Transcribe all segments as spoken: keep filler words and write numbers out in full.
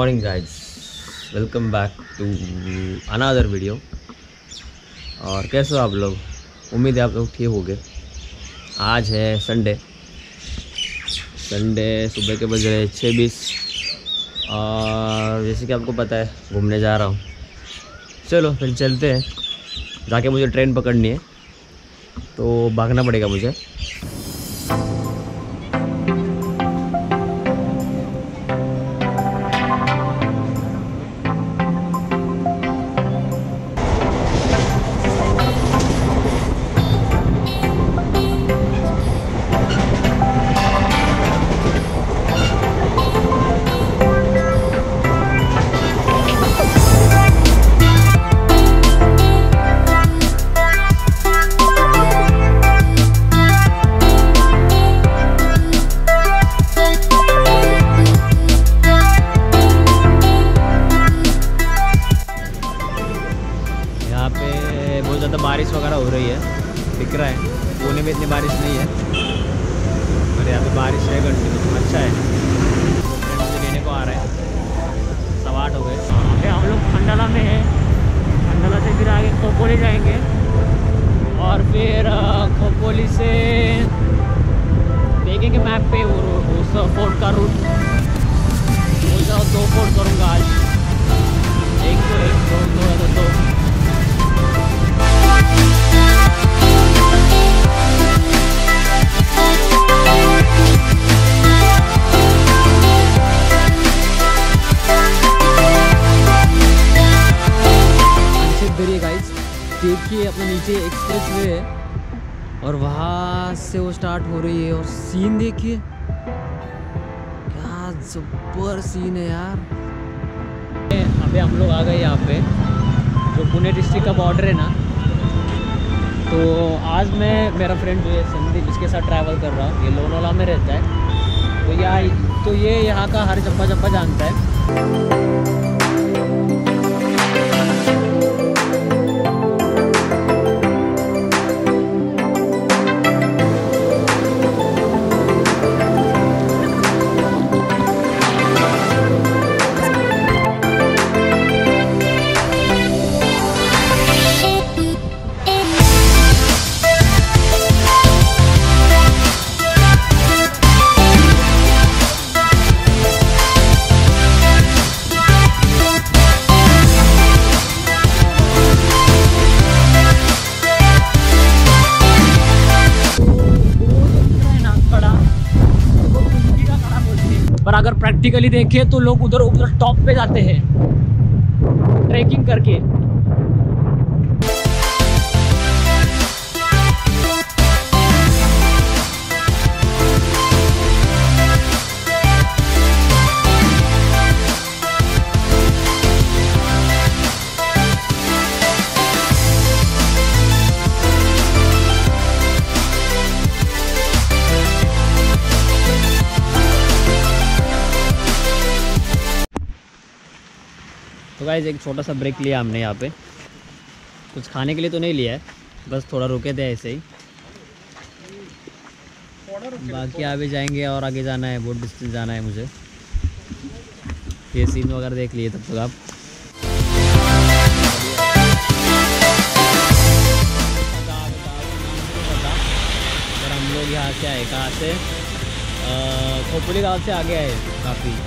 Morning guys, welcome back to another video. और कैसे हो आप लोग? उम्मीद है आप लोग ठीक होंगे। आज है संडे संडे सुबह के बज रहे छः बीस और जैसे कि आपको पता है घूमने जा रहा हूँ। चलो फिर चलते हैं। जाके मुझे ट्रेन पकड़नी है तो भागना पड़ेगा मुझे। बहुत ज़्यादा बारिश वगैरह हो रही है, दिख रहा है। पुणे में इतनी बारिश नहीं है और यहाँ पे बारिश है कंटिन्यू। अच्छा है, मुझे लेने को आ रहा है। सवा आठ हो गए। हम लोग खंडाला में हैं। खंडाला से फिर आगे खोपोली जाएंगे और फिर खोपोली से देखेंगे मैप पे वो उस फोर्ट का रूट। वो दो फोर्ट करूँगा आज, एक तो एक दो दो है तो दो। देखिए अपने नीचे एक्सप्रेस वे है और वहाँ से वो स्टार्ट हो रही है। और सीन देखिए, क्या जबर सीन है यार। अभी हम लोग आ गए यहाँ पे, जो पुणे डिस्ट्रिक्ट का बॉर्डर है ना। तो आज मैं मेरा फ्रेंड जो है संदीप, इसके साथ ट्रैवल कर रहा हूँ। ये लोनावाला में रहता है। तो यहाँ तो ये यहाँ का हर चप्पा चप्पा जानता है। पर अगर प्रैक्टिकली देखें तो लोग उधर उधर टॉप पे जाते हैं ट्रैकिंग करके। तो गाइस एक छोटा सा ब्रेक लिया हमने यहाँ पे। कुछ खाने के लिए तो नहीं लिया है, बस थोड़ा रुके थे ऐसे ही। बाकी आगे जाएंगे और आगे जाना है, बहुत डिस्टेंस जाना है मुझे। ये सीन वगैरह देख लिए तब तक आप। और हम लोग यहाँ से आए, कहाँ से? खोपोली गाँव से आगे आए काफ़ी।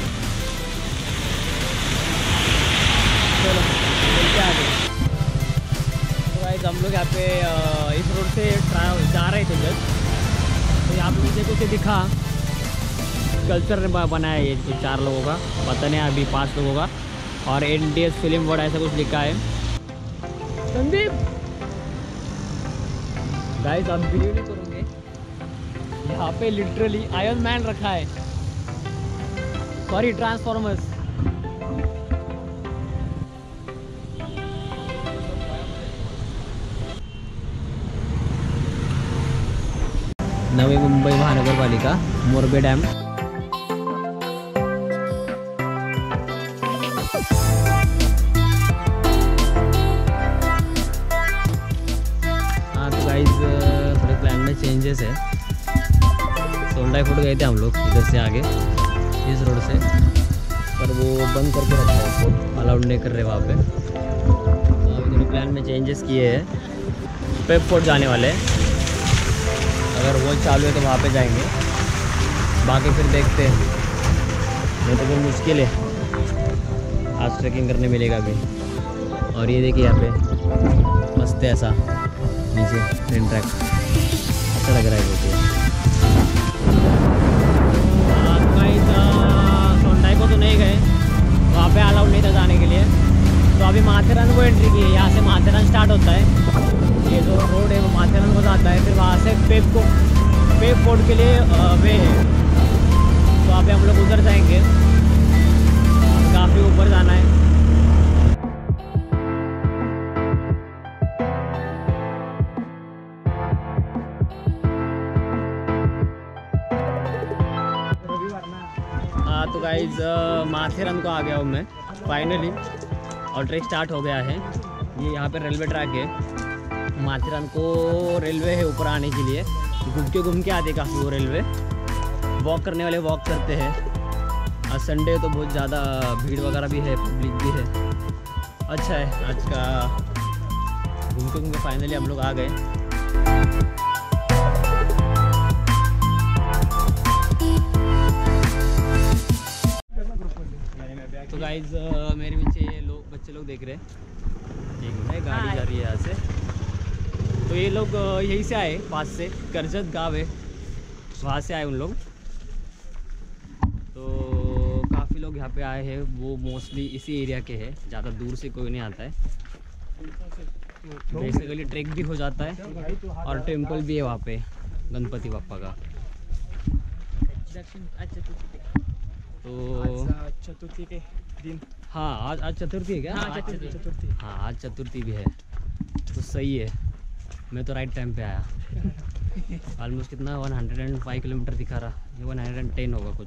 चलो चलते आगे। तो गाइस हम लोग यहाँ पे इस रोड से ट्राई जा रहे थे जब, तो यहाँ पे मुझे कुछ दिखा कल्चर ने बनाया है। ये चार लोगों का, पता नहीं अभी पांच लोगों का। और N D S film word ऐसा कुछ लिखा है। संदीप गाइस आप वीडियो नहीं करोगे? यहाँ पे लिटरली आयरन मैन रखा है, सॉरी ट्रांसफॉर्मर्स। नवी मुंबई महानगरपालिका मोरबे डैम। हाँ तो गाइस थोड़े प्लान में चेंजेस है। सोलडाई फूट गए थे हम लोग इधर से आगे इस रोड से, पर पर वो बंद करके रखा है, उसको अलाउड नहीं कर रहे वहाँ पे। तो अभी थोड़े प्लान में चेंजेस किए हैं। पेप फोर्ट जाने वाले हैं, अगर वो चालू है तो वहाँ पे जाएंगे, बाकी फिर देखते हैं, नहीं तो फिर मुश्किल है, आज ट्रैकिंग करने मिलेगा अभी। और ये देखिए यहाँ पे मस्त है ऐसा नीचे ट्रेन ट्रैक, अच्छा लग रहा है बहुत। सोनटाई को तो नहीं गए, वहाँ पे अलाउड नहीं था जाने के लिए, तो अभी माथेरान को एंट्री की है। यहाँ से माथेरान स्टार्ट होता है, ये जो रोड है वो माथेरान को जाता है, फिर वहाँ से पेप को पेप फोर्ट के लिए वे है, तो वहाँ पे हम लोग उधर जाएंगे, काफ़ी ऊपर जाना है। हाँ तो गाइज माथेरान को आ गया हूँ मैं फाइनली, और ट्रैक स्टार्ट हो गया है। ये यहाँ पे रेलवे ट्रैक है, माथेरान को रेलवे है ऊपर आने के लिए, घूम के घूम के आते काफ़ी वो रेलवे। वॉक करने वाले वॉक करते हैं, आज संडे तो बहुत ज़्यादा भीड़ वगैरह भी है, पब्लिक भी है, अच्छा है। आज का घूम के घूम के फाइनली हम लोग आ गए। तो गाइज मेरे पीछे ये लोग बच्चे लोग देख रहे हैं, एक है गाड़ी जा रही है यहाँ से, तो ये लोग यहीं से आए, पास से करजत गाँव है, वहाँ से आए उन लोग। तो काफ़ी लोग यहाँ पे आए हैं, वो मोस्टली इसी एरिया के हैं, ज़्यादा दूर से कोई नहीं आता है। बेसिकली ट्रैक भी हो जाता है और टेम्पल भी है वहाँ पे गणपति बाप्पा का। तो चतुर्थी के दिन, हाँ आज आज चतुर्थी है क्या? हाँ, आज चतुर्थी। हाँ आज चतुर्थी भी है, तो सही है, मैं तो राइट टाइम पे आया। ऑलमोस्ट कितना one hundred and five kilometre दिखा रहा, ये वन हंड्रेड एंड टेन होगा कुछ।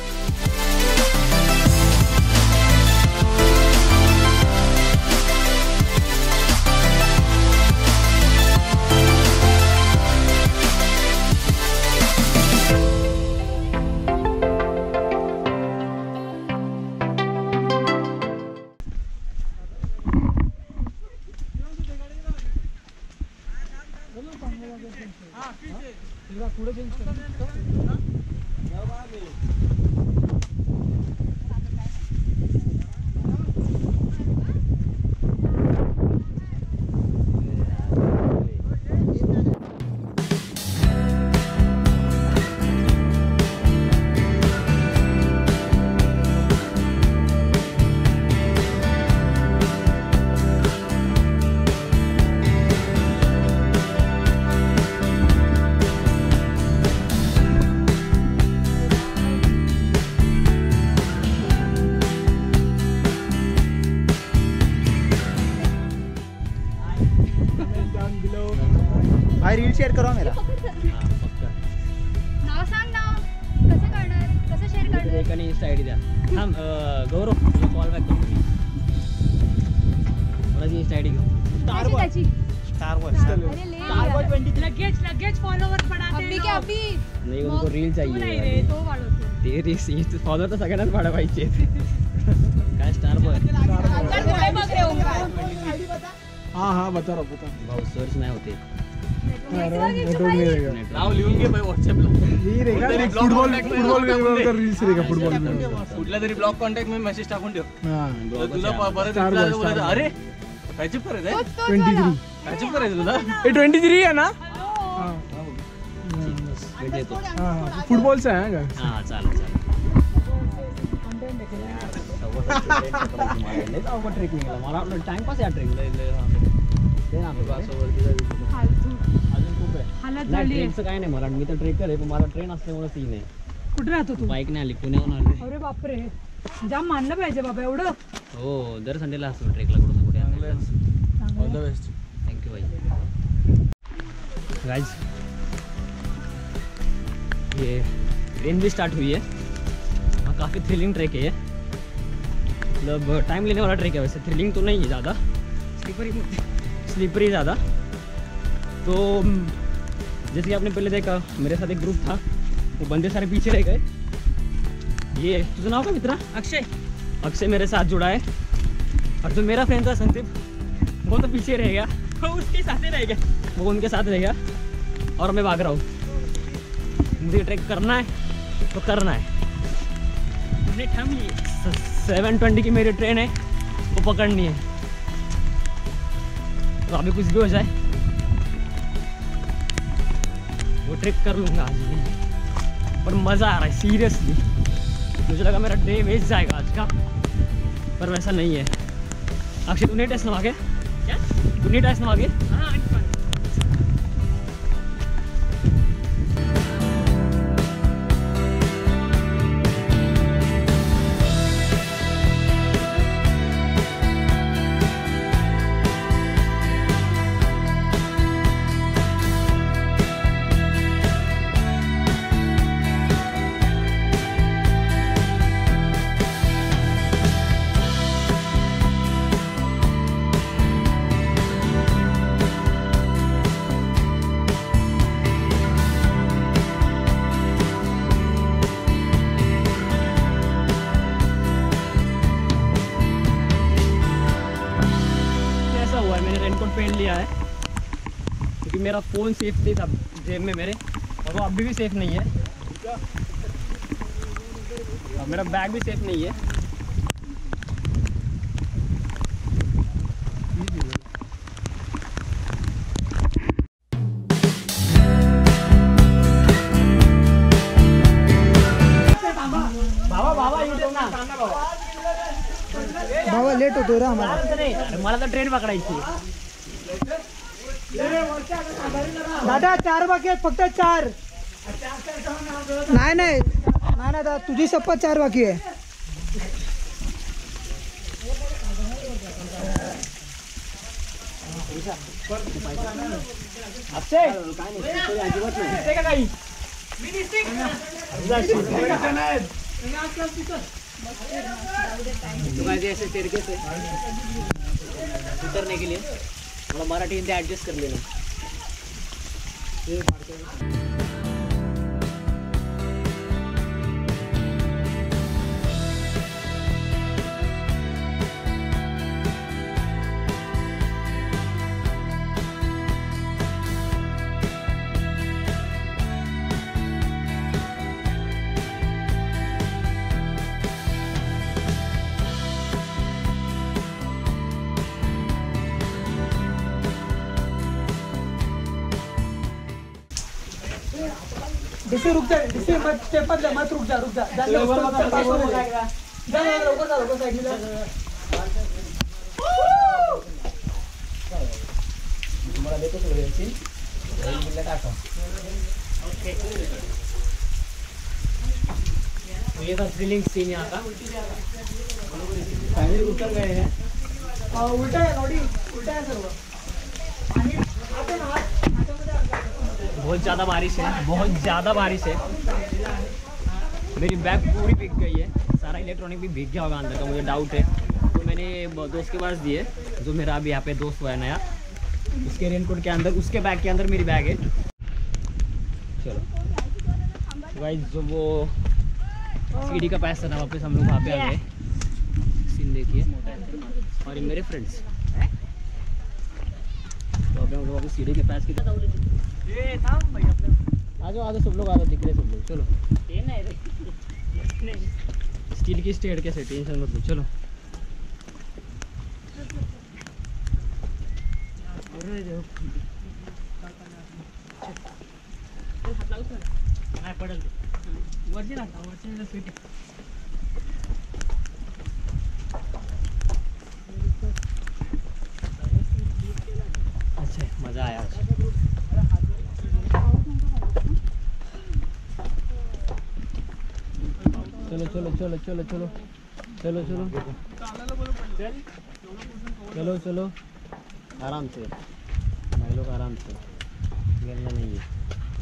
भाई रील शेअर करा मेरा। नाव सांग नाव कसं करणार, कसं शेअर करणार? एकाने इंस्टा आय डी द्या। थांब गौरव तुला कॉल बॅक करतो मी, कोणाची इंस्टा आय डी घेऊ? स्टार बॉय, त्याची स्टार बॉय, अरे ले स्टार बॉय ट्वेंटी थ्री। लगेज लगेज फॉलोवर बढ़ाते अभी क्या अभी नाही उनको रील नहीं रे चाहिए, तो वाढवतो ते रील फॉलो तर सगळ्यांनाच वाढा पाहिजे। काय स्टार बॉय? अंकल पुढे बघ रे ओंकार। हाँ हाँ बता रहा बता। भाऊ सर्च नाही होते, नेटवर्क नहीं रहेगा, नाव लिहून घे भाई व्हॉट्सअपला, नहीं रहेगा, फुटबॉल फुटबॉल का रील्स रहेगा, फुटबॉल में। कुठल्या तरी ब्लॉग कॉन्टॅक्ट मध्ये मेसेज टाकून ठेव, हाँ तर तुला प- परत Star reply Boy, बोलायचं, Star Boy. अरे कायचिप करायचं आहे, ट्वेंटी थ्री कायचिप करायचं तुला, ये ट्वेंटी थ्री है ना? हाँ भेट येतो। हाँ फुटबॉल से है क्या? हां चालेल चालेल। नाही अवघड ट्रेकिंगला, मला वाटलं टाइमपास या ट्रेकिंगला ते ना आपल्या फालतू अजून खूप आहे। हालत नाही झाली ट्रेनचं काय नाही, मला मी तर ट्रेकर आहे, पण मला ट्रेन असल्यामुळे सीन आहे। कुठे राहतो तू? बाईक नाही आली, पुण्याहून आले। अरे बापरे, जाम मानलं पाहिजे बाबा एवढं। हो दर संडेला असतो ट्रेकला कुठं ना कुठे। All the best. थँक्यू भाई। गाइस ये ट्रेन भी स्टार्ट हुई है, हाँ काफ़ी थ्रिलिंग ट्रैक है ये, मतलब टाइम लेने वाला ट्रैक है, वैसे थ्रिलिंग तो नहीं है ज़्यादा, स्लीपरी स्लीपरी ज़्यादा। तो जैसे कि आपने पहले देखा, मेरे साथ एक ग्रुप था, वो बंदे सारे पीछे रह गए। ये तुझं नाव का मित्रा? अक्षय अक्षय मेरे साथ जुड़ा है और जो मेरा फ्रेंड था संदीप वो तो पीछे रह गया, वो उसके साथ ही रह गया, वो उनके साथ रह गया और मैं भाग रहा हूँ। मुझे ट्रैक करना है तो करना है। मैंने ठान ली सेवन ट्वेंटी की मेरी ट्रेन है, वो पकड़नी है। तो अभी कुछ भी हो जाए वो ट्रैक कर लूँगा आज भी। पर मज़ा आ रहा है सीरियसली। मुझे लगा मेरा डे वेस्ट जाएगा आज का, पर वैसा नहीं है। अक्षय तूने टेस्ट नवा के क्या तूने टेस्ट नवा के हाँ पहन लिया है क्योंकि मेरा फ़ोन सेफ नहीं था जेब में मेरे, और वो अभी भी सेफ नहीं है। और मेरा बैग भी सेफ नहीं है। बाबा बाबा येऊ देत ना बाबा लेट होतो रे आम्हाला. अरे मला तर ट्रेन पकडायची. दादा चार बाकी आहेत फक्त चार. नाही नाही नाही दादा तुझी शपथ चार बाकी आहे. अक्षय अजिबात नाही का काही ऐसे तरीके से उतरने के लिए थोड़ा मराठी हिंदी एडजस्ट कर लेना. डिसे रुक जा डिसे मत स्टेप मत मत रुक जा रुक जा जा जा जा ऊपर जा ऊपर साइड में जा. तुम्हाला देतो सगळे सीन रील टाका. ओके तो ये था थ्रिलिंग सीन यहाँ का. फाइनली उतर गए हैं. उल्टा है नोडी उल्टा है सर्व. आणि आता ना बहुत ज़्यादा बारिश है, बहुत ज़्यादा बारिश है. मेरी बैग पूरी भीग गई है, सारा इलेक्ट्रॉनिक भी भीग गया होगा अंदर का, मुझे डाउट है. तो मैंने दोस्त के पास दिए, जो मेरा अभी यहाँ पे दोस्त हुआ है नया, उसके रेनकोट के अंदर, उसके बैग के अंदर मेरी बैग है. चलो गाइस, जो वो सीढ़ी का पैसा था वापस हम लोग वहाँ पे आ गए. सीन देखिए. और ये मेरे फ्रेंड्स तो अभी हम लोग अभी सीढ़ी के पास की आ जाओ आ जाओ सब लोग आ जाओ. दिख रहे सब लोग. चलो स्टील की स्टेट कैसे टेंशन मत लो. चलो पडल वरती राहता वरती स्वीट. अच्छा मज़ा आया. चलो चलो चलो चलो चलो चलो चलो चलो चलो आराम से भाई लोग, आराम से गिरना नहीं है.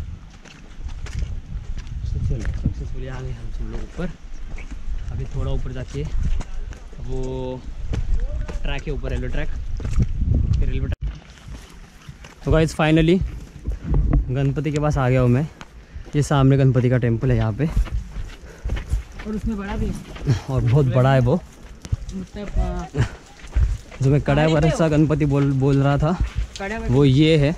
तो चलो सक्सेसफुली आ गए हम सब लोग ऊपर. अभी थोड़ा ऊपर जाके वो ट्रैक है ऊपर, रेलवे ट्रैक. फिर रेलवे ट्रैक. तो गाइस फाइनली गणपति के पास आ गया हूँ मैं. ये सामने गणपति का टेम्पल है यहाँ पे, और उसमें बड़ा भी है और बहुत बड़ा है वो. जो मैं कड़ाईवरचा गणपति बोल बोल रहा था वो ये है।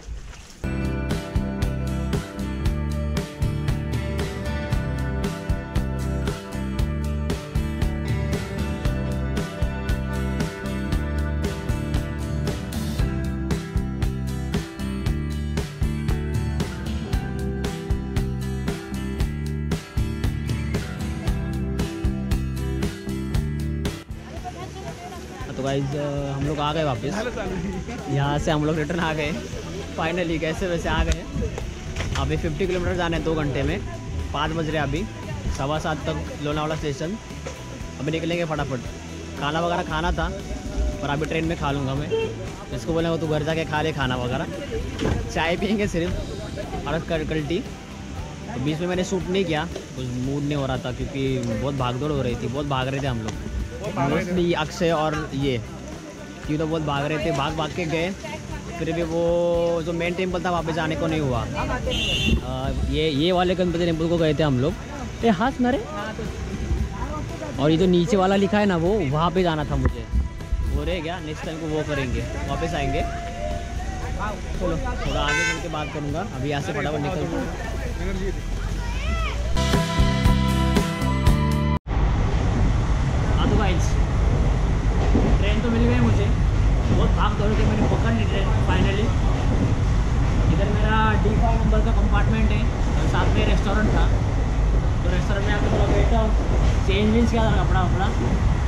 तो गाइज हम लोग आ गए वापस, यहाँ से हम लोग रिटर्न आ गए फाइनली, कैसे वैसे आ गए। अभी पचास किलोमीटर जाना है दो घंटे में, पाँच बज रहे अभी, सवा सात तक लोनावाला स्टेशन। अभी निकलेंगे फटाफट। खाना वगैरह खाना था पर अभी ट्रेन में खा लूँगा मैं। इसको बोलेंगे तू घर जाके खा ले खाना वगैरह, चाय पियेंगे सिर्फ और कल्टी। तो बीच में मैंने शूट नहीं किया, कुछ मूड नहीं हो रहा था क्योंकि बहुत भागदौड़ हो रही थी, बहुत भाग रहे थे हम लोग, मोस्टली अक्षय और ये क्यों तो बहुत भाग रहे थे, भाग भाग के गए। फिर भी वो जो मेन टेम्पल था वहाँ पे जाने को नहीं हुआ। आ, ये ये वाले गणपति टेम्पल को गए थे हम लोग। ये हाथ मारे, और ये जो नीचे वाला लिखा है ना वो वहाँ पे जाना था मुझे, वो रह गया। नेक्स्ट टाइम को वो करेंगे, वापस आएंगे। चलो थोड़ा आगे चल के बात करूँगा, अभी यहाँ से फटाफट निकल। ट्रेन तो मिल गई मुझे, बहुत भाग दौड़ के मैंने पकड़ ली ट्रेन फाइनली। इधर मेरा डी फाइव नंबर का कंपार्टमेंट है और साथ में रेस्टोरेंट था, तो रेस्टोरेंट में आकर थोड़ा बैठा हूँ, चेंज वेंज किया था कपड़ा वपड़ा,